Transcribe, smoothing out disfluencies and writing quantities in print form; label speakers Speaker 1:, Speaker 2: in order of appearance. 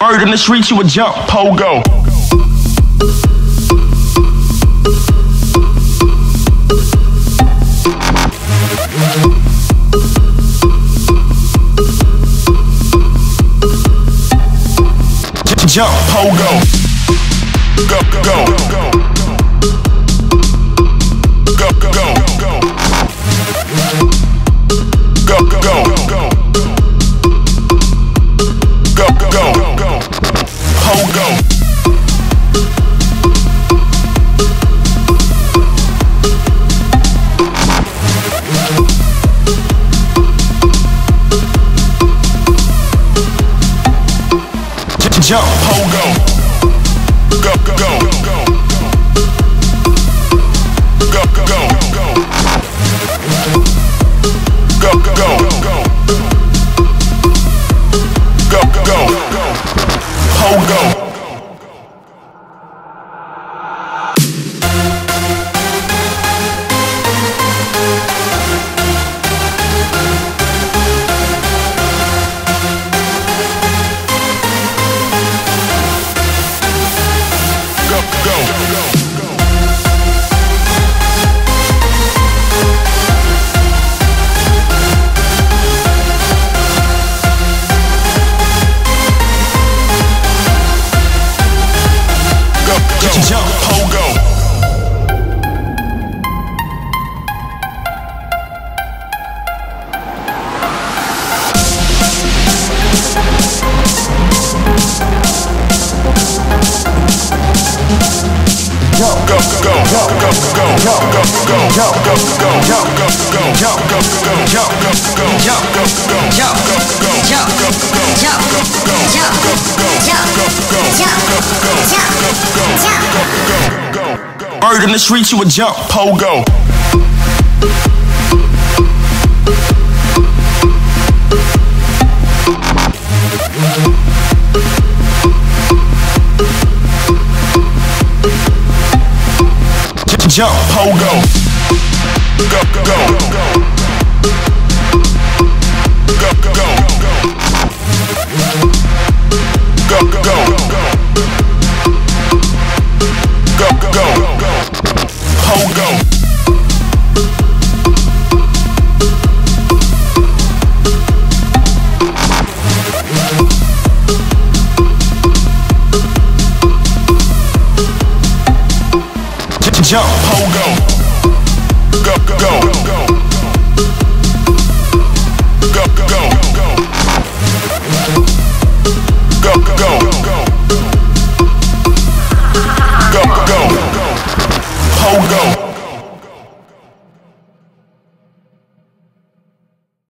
Speaker 1: Bird in the streets, you would jump. Pogo. Jump, Pogo. Go, go, go. Go, go, go. Go, go, go. Go, go, go. Pogo. Jump, Pogo. Go, go, go. Go, go, go. Go, go, go. Go, go, go. Pogo. Jump, Pogo. Go, go, go, go, go, go, go, go, go, go, Bird in the streets, you would jump. Pogo. Jump, Pogo. Go, go, go. Go, go, go. Go, go, go. Go, go, go. Pogo. Jump, Pogo. Go, go, go. Go, go, go. Go, go, go.